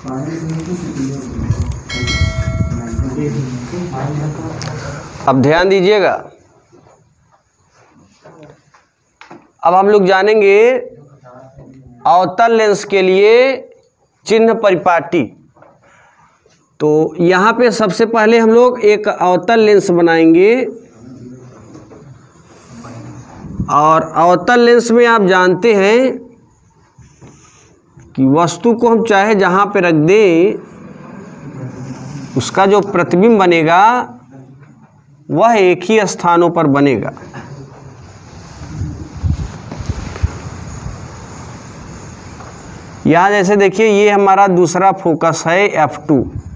अब ध्यान दीजिएगा, अब हम लोग जानेंगे अवतल लेंस के लिए चिन्ह परिपाटी। तो यहाँ पे सबसे पहले हम लोग एक अवतल लेंस बनाएंगे, और अवतल लेंस में आप जानते हैं कि वस्तु को हम चाहे जहाँ पे रख दें, उसका जो प्रतिबिंब बनेगा वह एक ही स्थानों पर बनेगा। यहाँ जैसे देखिए, ये हमारा दूसरा फोकस है F2,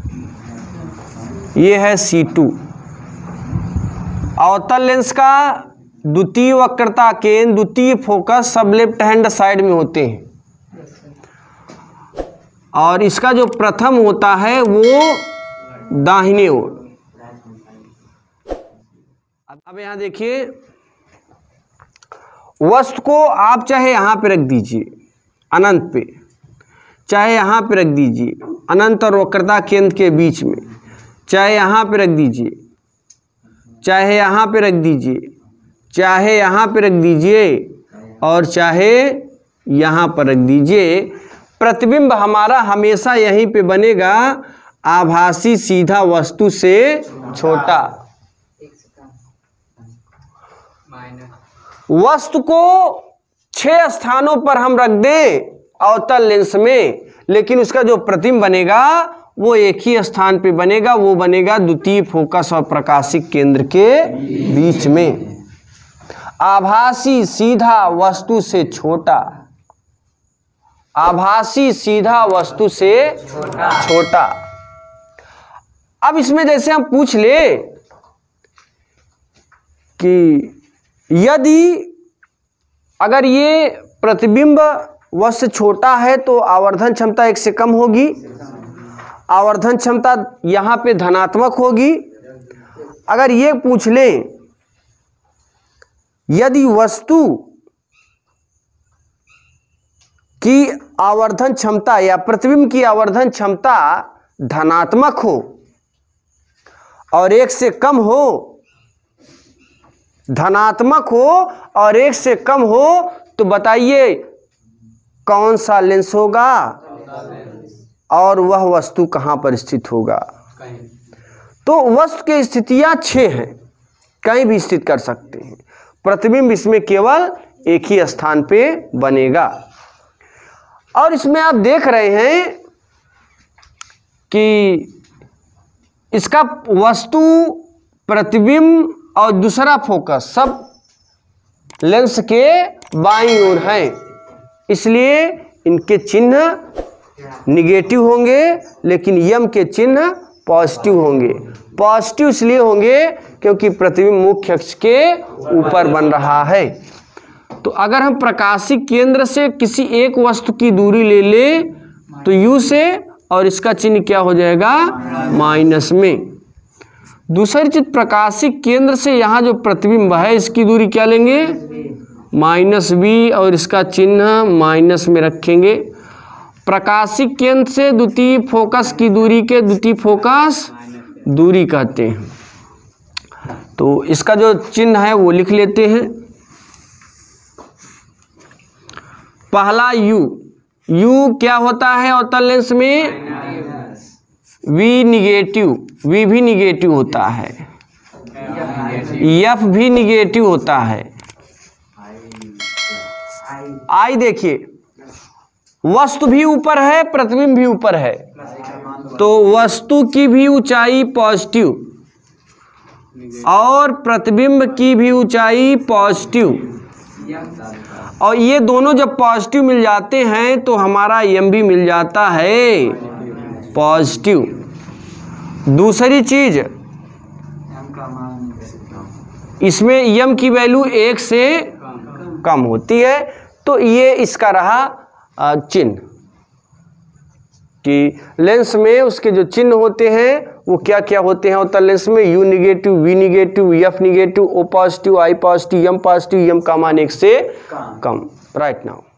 ये है C2। अवतल लेंस का द्वितीय वक्रता केंद्र, द्वितीय फोकस सब लेफ्ट हैंड साइड में होते हैं, और इसका जो प्रथम होता है वो दाहिने ओर। अब यहाँ देखिए, वस्तु को आप चाहे यहाँ पे रख दीजिए अनंत पे, चाहे यहाँ पे रख दीजिए अनंत और वक्रता केंद्र के बीच में, चाहे यहाँ पे रख दीजिए, चाहे यहाँ पे रख दीजिए, चाहे यहाँ पे रख दीजिए, और चाहे यहाँ पर रख दीजिए, प्रतिबिंब हमारा हमेशा यहीं पे बनेगा, आभासी सीधा वस्तु से छोटा। वस्तु को 6 स्थानों पर हम रख दें अवतल लेंस में, लेकिन उसका जो प्रतिबिंब बनेगा वो एक ही स्थान पे बनेगा, वो बनेगा द्वितीय फोकस और प्रकाशिक केंद्र के बीच में, आभासी सीधा वस्तु से छोटा, आभासी सीधा वस्तु से छोटा। अब इसमें जैसे हम पूछ ले कि यदि अगर ये प्रतिबिंब वस्तु से छोटा है तो आवर्धन क्षमता 1 से कम होगी, आवर्धन क्षमता यहाँ पे धनात्मक होगी। अगर ये पूछ लें यदि वस्तु की आवर्धन क्षमता या प्रतिबिंब की आवर्धन क्षमता धनात्मक हो और 1 से कम हो, धनात्मक हो और 1 से कम हो, तो बताइए कौन सा लेंस होगा और वह वस्तु कहाँ पर स्थित होगा। तो वस्तु की स्थितियां 6 हैं, कहीं भी स्थित कर सकते हैं, प्रतिबिंब इसमें केवल एक ही स्थान पे बनेगा। और इसमें आप देख रहे हैं कि इसका वस्तु, प्रतिबिंब और दूसरा फोकस सब लेंस के बाईं ओर है, इसलिए इनके चिन्ह निगेटिव होंगे, लेकिन यम के चिन्ह पॉजिटिव होंगे। पॉजिटिव इसलिए होंगे क्योंकि प्रतिबिंब मुख्य अक्ष के ऊपर बन रहा है। तो अगर हम प्रकाशिक केंद्र से किसी एक वस्तु की दूरी ले ले तो U से, और इसका चिन्ह क्या हो जाएगा, माइनस में। दूसरी चीज, प्रकाशिक केंद्र से यहाँ जो प्रतिबिंब है इसकी दूरी क्या लेंगे, -B, और इसका चिन्ह माइनस में रखेंगे। प्रकाशिक केंद्र से द्वितीय फोकस की दूरी के द्वितीय फोकस दूरी कहते हैं। तो इसका जो चिन्ह है वो लिख लेते हैं। पहला U क्या होता है अवतल लेंस में, V निगेटिव, V भी निगेटिव होता है, F भी निगेटिव होता है। I देखिए, वस्तु भी ऊपर है, प्रतिबिंब भी ऊपर है, तो वस्तु की भी ऊंचाई पॉजिटिव और प्रतिबिंब की भी ऊंचाई पॉजिटिव, और ये दोनों जब पॉजिटिव मिल जाते हैं तो हमारा एम भी मिल जाता है पॉजिटिव। दूसरी चीज, इसमें एम की वैल्यू 1 से कम होती है, तो ये इसका रहा चिन्ह कि लेंस में उसके जो चिन्ह होते हैं वो क्या क्या होते हैं अवतल लेंस में, U negative, V negative, F negative, O positive, I positive, M positive, M का मान 1 से कम। Right now